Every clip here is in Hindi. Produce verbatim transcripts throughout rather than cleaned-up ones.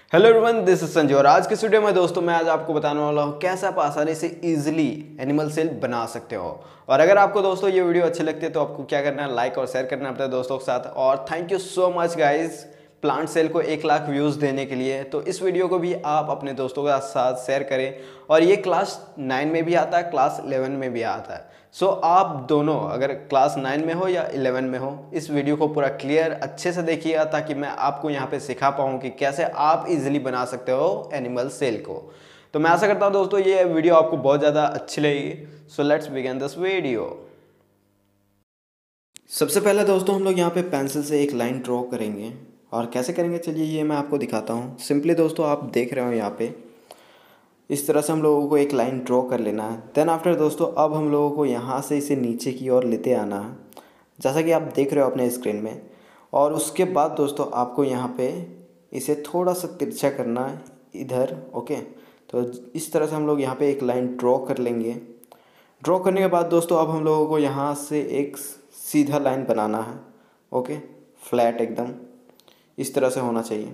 Hello everyone, this is Sanjay और आज के वीडियो में दोस्तों मैं आज आपको बताने वाला हूँ कैसे आप आसानी से इजीली एनिमल सेल बना सकते हो। और अगर आपको दोस्तों ये वीडियो अच्छी लगती है तो आपको क्या करना है, लाइक और शेयर करना है अपने दोस्तों के साथ। और thank you so much guys plant sale को एक लाख व्यूज़ देने के लिए। तो इस वीडियो को भी आप अपने दोस्तों के साथ शेयर करें। और ये क्लास नाइन में भी आता है, क्लास इलेवन में भी आता है। सो so, आप दोनों अगर क्लास नाइन में हो या इलेवन में हो, इस वीडियो को पूरा क्लियर अच्छे से देखिएगा ताकि मैं आपको यहाँ पे सिखा पाऊँ कि कैसे आप इजीली बना सकते हो एनिमल सेल को। तो मैं आशा करता हूँ दोस्तों ये वीडियो आपको बहुत ज़्यादा अच्छी लगेगी। So let's begin this video. सबसे पहले दोस्तों हम लोग यहाँ पे पेंसिल से एक लाइन ड्रॉ करेंगे। और कैसे करेंगे चलिए ये मैं आपको दिखाता हूँ। सिंपली दोस्तों आप देख रहे हो यहाँ पे इस तरह से हम लोगों को एक लाइन ड्रॉ कर लेना है। देन आफ्टर दोस्तों अब हम लोगों को यहाँ से इसे नीचे की ओर लेते आना है, जैसा कि आप देख रहे हो अपने स्क्रीन में। और उसके बाद दोस्तों आपको यहाँ पे इसे थोड़ा सा तिरछा करना है इधर। ओके, तो इस तरह से हम लोग यहाँ पे एक लाइन ड्रॉ कर लेंगे। ड्रॉ करने के बाद दोस्तों अब हम लोगों को यहाँ से एक सीधा लाइन बनाना है। ओके, फ्लैट एकदम इस तरह से होना चाहिए।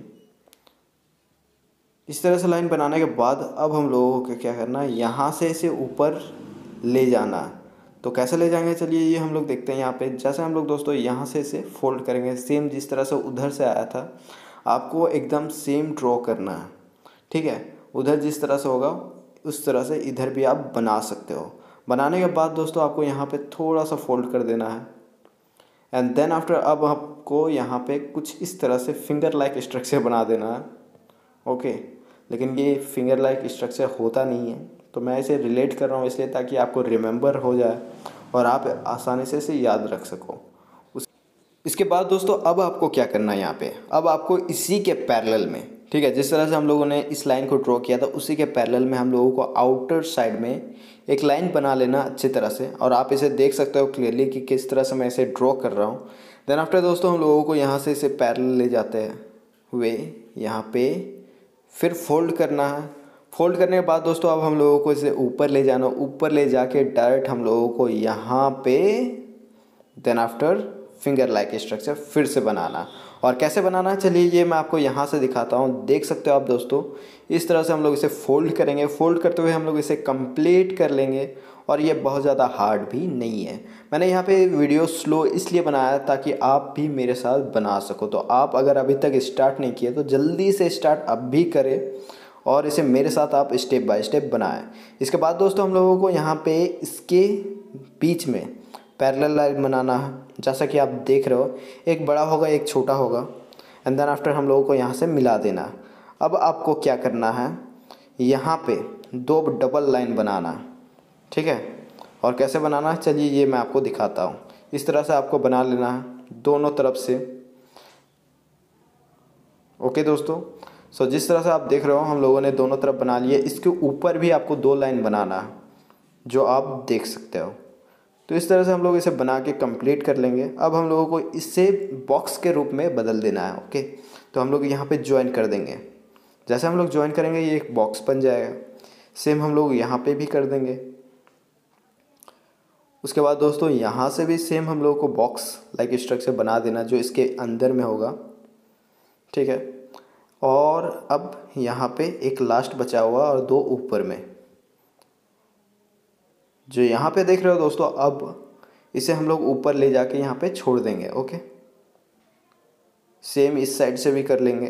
इस तरह से लाइन बनाने के बाद अब हम लोगों को क्या करना है, यहाँ से इसे ऊपर ले जाना है। तो कैसे ले जाएंगे चलिए ये हम लोग देखते हैं। यहाँ पे जैसे हम लोग दोस्तों यहाँ से इसे फोल्ड करेंगे, सेम जिस तरह से उधर से आया था आपको एकदम सेम ड्रॉ करना है। ठीक है, उधर जिस तरह से होगा उस तरह से इधर भी आप बना सकते हो। बनाने के बाद दोस्तों आपको यहाँ पर थोड़ा सा फोल्ड कर देना है। एंड देन आफ्टर अब आपको यहाँ पे कुछ इस तरह से फिंगर लाइक स्ट्रक्चर बना देना है। ओके, लेकिन ये फिंगर लाइक स्ट्रक्चर होता नहीं है, तो मैं इसे रिलेट कर रहा हूँ इसलिए ताकि आपको रिमेंबर हो जाए और आप आसानी से इसे याद रख सको। उस इसके बाद दोस्तों अब आपको क्या करना है, यहाँ पे अब आपको इसी के पैरेलल में, ठीक है, जिस तरह से हम लोगों ने इस लाइन को ड्रॉ किया था उसी के पैरेलल में हम लोगों को आउटर साइड में एक लाइन बना लेना अच्छी तरह से। और आप इसे देख सकते हो क्लियरली कि किस तरह से मैं इसे ड्रॉ कर रहा हूँ। देन आफ्टर दोस्तों हम लोगों को यहाँ से इसे पैरेलल ले जाते हैं हुए यहाँ पे, फिर फोल्ड करना है। फोल्ड करने के बाद दोस्तों अब हम लोगों को इसे ऊपर ले जाना, ऊपर ले जाके डायरेक्ट हम लोगों को यहाँ पे then after finger like structure फिर से बनाना। और कैसे बनाना है चलिए ये मैं आपको यहाँ से दिखाता हूँ। देख सकते हो आप दोस्तों इस तरह से हम लोग इसे फोल्ड करेंगे। फोल्ड करते हुए हम लोग इसे कंप्लीट कर लेंगे। और ये बहुत ज़्यादा हार्ड भी नहीं है। मैंने यहाँ पे वीडियो स्लो इसलिए बनाया ताकि आप भी मेरे साथ बना सको। तो आप अगर अभी तक स्टार्ट नहीं किए तो जल्दी से स्टार्ट अब भी करें और इसे मेरे साथ आप स्टेप बाय स्टेप बनाएं। इसके बाद दोस्तों हम लोगों को यहाँ पे इसके बीच में पैरेलल लाइन बनाना है, जैसा कि आप देख रहे हो एक बड़ा होगा एक छोटा होगा। एंड देन आफ्टर हम लोगों को यहाँ से मिला देना। अब आपको क्या करना है, यहाँ पे दो डबल लाइन बनाना है। ठीक है, और कैसे बनाना है चलिए ये मैं आपको दिखाता हूँ। इस तरह से आपको बना लेना है दोनों तरफ से। ओके दोस्तों, सो जिस तरह से आप देख रहे हो हम लोगों ने दोनों तरफ बना लिए। इसके ऊपर भी आपको दो लाइन बनाना है जो आप देख सकते हो। तो इस तरह से हम लोग इसे बना के कंप्लीट कर लेंगे। अब हम लोगों को इसे बॉक्स के रूप में बदल देना है। ओके, तो हम लोग यहाँ पे ज्वाइन कर देंगे। जैसे हम लोग ज्वाइन करेंगे ये एक बॉक्स बन जाएगा। सेम हम लोग यहाँ पे भी कर देंगे। उसके बाद दोस्तों यहाँ से भी सेम हम लोगों को बॉक्स लाइक स्ट्रक्चर बना देना जो इसके अंदर में होगा। ठीक है, और अब यहाँ पे एक लास्ट बचा हुआ और दो ऊपर में जो यहाँ पे देख रहे हो दोस्तों। अब इसे हम लोग ऊपर ले जाके यहाँ पे छोड़ देंगे। ओके, सेम इस साइड से भी कर लेंगे।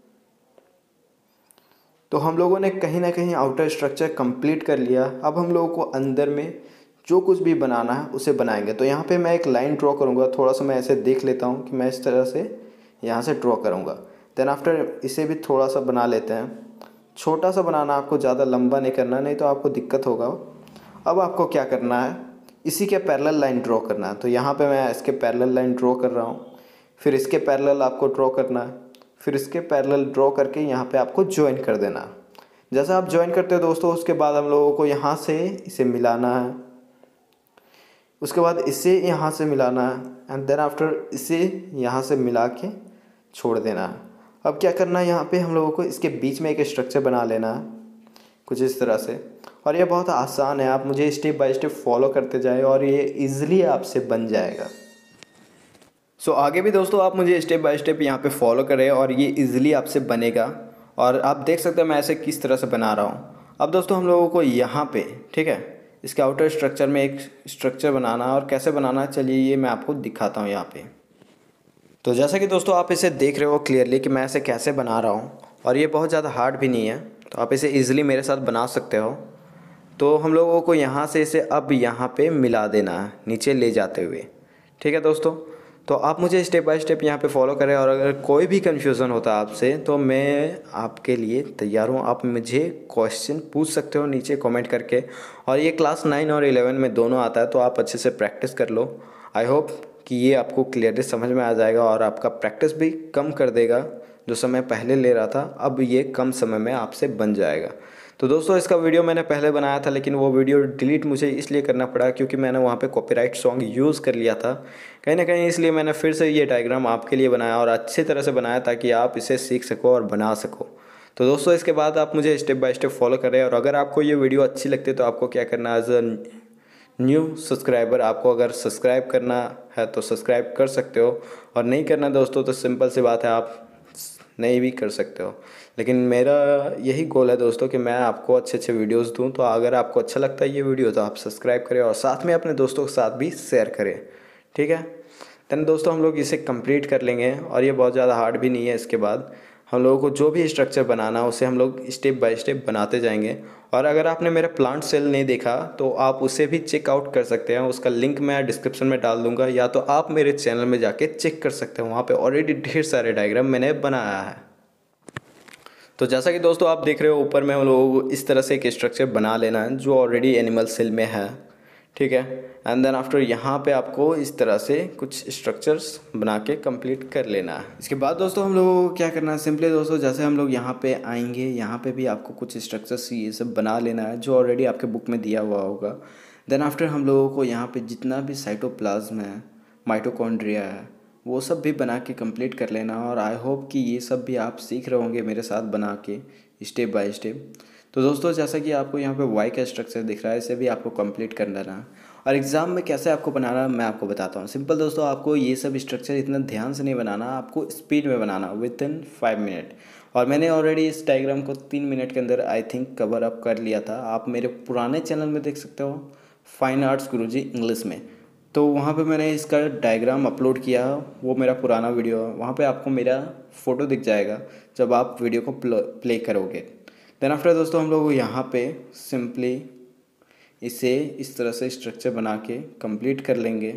तो हम लोगों ने कहीं ना कहीं आउटर स्ट्रक्चर कंप्लीट कर लिया। अब हम लोगों को अंदर में जो कुछ भी बनाना है उसे बनाएंगे। तो यहाँ पे मैं एक लाइन ड्रॉ करूँगा। थोड़ा सा मैं ऐसे देख लेता हूँ कि मैं इस तरह से यहाँ से ड्रॉ करूँगा। देन आफ्टर इसे भी थोड़ा सा बना लेते हैं। छोटा सा बनाना, आपको ज़्यादा लंबा नहीं करना, नहीं तो आपको दिक्कत होगा। अब आपको क्या करना है, इसी के पैरेलल लाइन ड्रॉ करना है। तो यहाँ पे मैं इसके पैरेलल लाइन ड्रॉ कर रहा हूँ। फिर इसके पैरेलल आपको ड्रॉ करना है। फिर इसके पैरेलल ड्रॉ करके यहाँ पे आपको ज्वाइन कर देना। जैसा आप ज्वाइन करते हो दोस्तों उसके बाद हम लोगों को यहाँ से इसे मिलाना है। उसके बाद इसे यहाँ से मिलाना है। एंड देन आफ्टर इसे यहाँ से मिला के छोड़ देना है। अब क्या करना है, यहाँ पे हम लोगों को इसके बीच में एक स्ट्रक्चर बना लेना है कुछ इस तरह से। और ये बहुत आसान है, आप मुझे स्टेप बाय स्टेप फॉलो करते जाए और ये इजीली आपसे बन जाएगा। सो so, आगे भी दोस्तों आप मुझे स्टेप बाय स्टेप यहाँ पे फॉलो करें और ये इजीली आपसे बनेगा। और आप देख सकते हैं मैं ऐसे किस तरह से बना रहा हूँ। अब दोस्तों हम लोगों को यहाँ पे ठीक है इसके आउटर स्ट्रक्चर में एक स्ट्रक्चर बनाना है, और कैसे बनाना है चलिए ये मैं आपको दिखाता हूँ यहाँ पे। तो जैसा कि दोस्तों आप इसे देख रहे हो क्लियरली कि मैं इसे कैसे बना रहा हूँ, और ये बहुत ज़्यादा हार्ड भी नहीं है, तो आप इसे ईजिली मेरे साथ बना सकते हो। तो हम लोगों को यहाँ से इसे अब यहाँ पे मिला देना है नीचे ले जाते हुए, ठीक है दोस्तों। तो आप मुझे स्टेप बाय स्टेप यहाँ पे फॉलो करें, और अगर कोई भी कन्फ्यूज़न होता है आपसे तो मैं आपके लिए तैयार हूँ। आप मुझे क्वेश्चन पूछ सकते हो नीचे कमेंट करके, और ये क्लास नाइन और इलेवन में दोनों आता है, तो आप अच्छे से प्रैक्टिस कर लो। आई होप कि ये आपको क्लियरली समझ में आ जाएगा, और आपका प्रैक्टिस भी कम कर देगा। जो समय पहले ले रहा था अब ये कम समय में आपसे बन जाएगा। तो दोस्तों इसका वीडियो मैंने पहले बनाया था, लेकिन वो वीडियो डिलीट मुझे इसलिए करना पड़ा क्योंकि मैंने वहाँ पे कॉपीराइट सॉन्ग यूज़ कर लिया था कहीं ना कहीं, इसलिए मैंने फिर से ये डायग्राम आपके लिए बनाया, और अच्छी तरह से बनाया ताकि आप इसे सीख सको और बना सको। तो दोस्तों इसके बाद आप मुझे स्टेप बाय स्टेप फॉलो करें, और अगर आपको ये वीडियो अच्छी लगती है तो आपको क्या करना है, एज अ न्यू सब्सक्राइबर आपको अगर सब्सक्राइब करना है तो सब्सक्राइब कर सकते हो, और नहीं करना दोस्तों तो सिंपल सी बात है आप नहीं भी कर सकते हो। लेकिन मेरा यही गोल है दोस्तों कि मैं आपको अच्छे अच्छे वीडियोस दूं। तो अगर आपको अच्छा लगता है ये वीडियो तो आप सब्सक्राइब करें, और साथ में अपने दोस्तों के साथ भी शेयर करें, ठीक है। देन दोस्तों हम लोग इसे कंप्लीट कर लेंगे, और ये बहुत ज़्यादा हार्ड भी नहीं है। इसके बाद हम लोगों को जो भी स्ट्रक्चर बनाना है उसे हम लोग स्टेप बाय स्टेप बनाते जाएंगे। और अगर आपने मेरा प्लांट सेल नहीं देखा तो आप उसे भी चेकआउट कर सकते हैं, उसका लिंक मैं डिस्क्रिप्शन में डाल दूंगा, या तो आप मेरे चैनल में जाके चेक कर सकते हैं, वहाँ पे ऑलरेडी ढेर सारे डायग्राम मैंने बनाया है। तो जैसा कि दोस्तों आप देख रहे हो ऊपर में हम लोगों को इस तरह से एक स्ट्रक्चर बना लेना है जो ऑलरेडी एनिमल सेल में है, ठीक है। एंड देन आफ्टर यहाँ पे आपको इस तरह से कुछ स्ट्रक्चर्स बना के कंप्लीट कर लेना है। इसके बाद दोस्तों हम लोगों को क्या करना है, सिंपली दोस्तों जैसे हम लोग यहाँ पे आएंगे यहाँ पे भी आपको कुछ स्ट्रक्चर्स ये सब बना लेना है जो ऑलरेडी आपके बुक में दिया हुआ होगा। देन आफ्टर हम लोगों को यहाँ पे जितना भी साइटोप्लाज्म है, माइटोकॉन्ड्रिया है, वो सब भी बना के कंप्लीट कर लेना। और आई होप कि ये सब भी आप सीख रहे होंगे मेरे साथ बना के स्टेप बाय स्टेप। तो दोस्तों जैसा कि आपको यहाँ पे वाई का स्ट्रक्चर दिख रहा है, इसे भी आपको कंप्लीट कर लेना है। और एग्ज़ाम में कैसे आपको बनाना है मैं आपको बताता हूँ। सिंपल दोस्तों आपको ये सब स्ट्रक्चर इतना ध्यान से नहीं बनाना, आपको स्पीड में बनाना विद इन फाइव मिनट। और मैंने ऑलरेडी इस डायग्राम को तीन मिनट के अंदर आई थिंक कवर अप कर लिया था। आप मेरे पुराने चैनल में देख सकते हो, फाइन आर्ट्स गुरुजी इंग्लिश में, तो वहाँ पे मैंने इसका डायग्राम अपलोड किया, वो मेरा पुराना वीडियो है। वहाँ पे आपको मेरा फ़ोटो दिख जाएगा जब आप वीडियो को प्ले करोगे। देन आफ्टर दोस्तों हम लोग यहाँ पे सिंपली इसे इस तरह से स्ट्रक्चर बना के कंप्लीट कर लेंगे।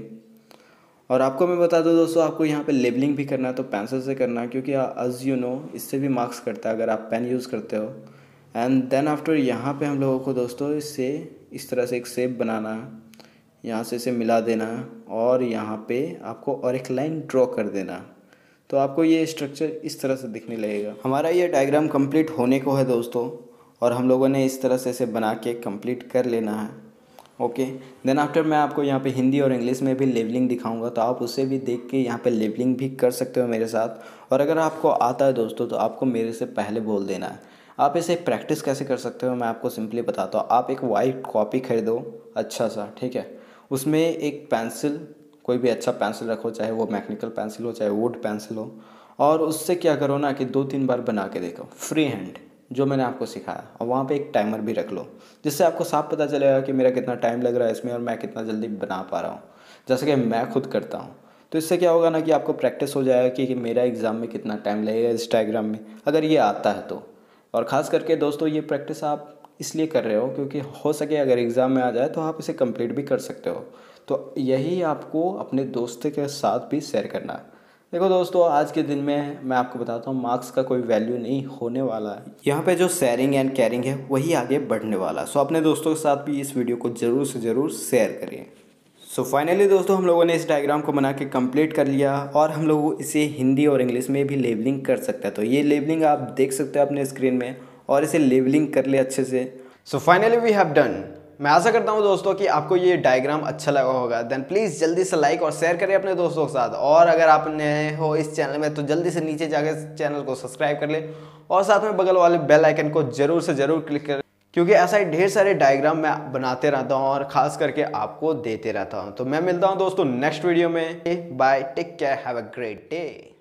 और आपको मैं बता दूँ दोस्तों आपको यहाँ पे लेबलिंग भी करना है तो पेंसिल से करना है, क्योंकि एज यू नो इससे भी मार्क्स करता है अगर आप पेन यूज़ करते हो। एंड देन आफ्टर यहाँ पे हम लोगों को दोस्तों इससे इस तरह से एक शेप बनाना है, यहाँ से इसे मिला देना है, और यहाँ पे आपको और एक लाइन ड्रॉ कर देना। तो आपको ये स्ट्रक्चर इस तरह से दिखने लगेगा। हमारा ये डायग्राम कंप्लीट होने को है दोस्तों, और हम लोगों ने इस तरह से इसे बना के कंप्लीट कर लेना है। ओके, देन आफ्टर मैं आपको यहाँ पे हिंदी और इंग्लिश में भी लेबलिंग दिखाऊंगा, तो आप उसे भी देख के यहाँ पे लेबलिंग भी कर सकते हो मेरे साथ। और अगर आपको आता है दोस्तों तो आपको मेरे से पहले बोल देना है। आप इसे प्रैक्टिस कैसे कर सकते हो मैं आपको सिंपली बताता हूँ। आप एक वाइट कॉपी खरीदो अच्छा सा, ठीक है, उसमें एक पेंसिल, कोई भी अच्छा पेंसिल रखो, चाहे वो मैकेनिकल पेंसिल हो चाहे वुड पेंसिल हो, और उससे क्या करो ना कि दो तीन बार बना के देखो फ्री हैंड जो मैंने आपको सिखाया, और वहाँ पे एक टाइमर भी रख लो जिससे आपको साफ पता चलेगा कि मेरा कितना टाइम लग रहा है इसमें और मैं कितना जल्दी बना पा रहा हूँ, जैसे कि मैं खुद करता हूँ। तो इससे क्या होगा ना कि आपको प्रैक्टिस हो जाएगा कि, कि मेरा एग्ज़ाम में कितना टाइम लगेगा इस डायग्राम में, अगर ये आता है तो। और ख़ास करके दोस्तों ये प्रैक्टिस आप इसलिए कर रहे हो क्योंकि हो सके अगर एग्ज़ाम में आ जाए तो आप इसे कंप्लीट भी कर सकते हो। तो यही आपको अपने दोस्त के साथ भी शेयर करना है। देखो दोस्तों आज के दिन में मैं आपको बताता हूँ मार्क्स का कोई वैल्यू नहीं होने वाला है, यहाँ पे जो शेयरिंग एंड केयरिंग है वही आगे बढ़ने वाला है। सो अपने दोस्तों के साथ भी इस वीडियो को ज़रूर से ज़रूर शेयर करिए। सो फाइनली दोस्तों हम लोगों ने इस डायग्राम को बना के कंप्लीट कर लिया, और हम लोग इसे हिंदी और इंग्लिश में भी लेबलिंग कर सकते हैं। तो ये लेबलिंग आप देख सकते हो अपने स्क्रीन में, और इसे लेबलिंग कर ले अच्छे से। So finally we have done. मैं आशा करता हूं दोस्तों कि आपको ये डायग्राम अच्छा लगा होगा। देन प्लीज़ जल्दी से लाइक और शेयर करें अपने दोस्तों के साथ, और अगर आप नए हो इस चैनल में तो जल्दी से नीचे जाकर चैनल को सब्सक्राइब कर ले, और साथ में बगल वाले बेल आइकन को जरूर से जरूर क्लिक करें, क्योंकि ऐसा ही ढेर सारे डायग्राम मैं बनाते रहता हूँ और ख़ास करके आपको देते रहता हूँ। तो मैं मिलता हूँ दोस्तों नेक्स्ट वीडियो में। Bye, take care, have a great day.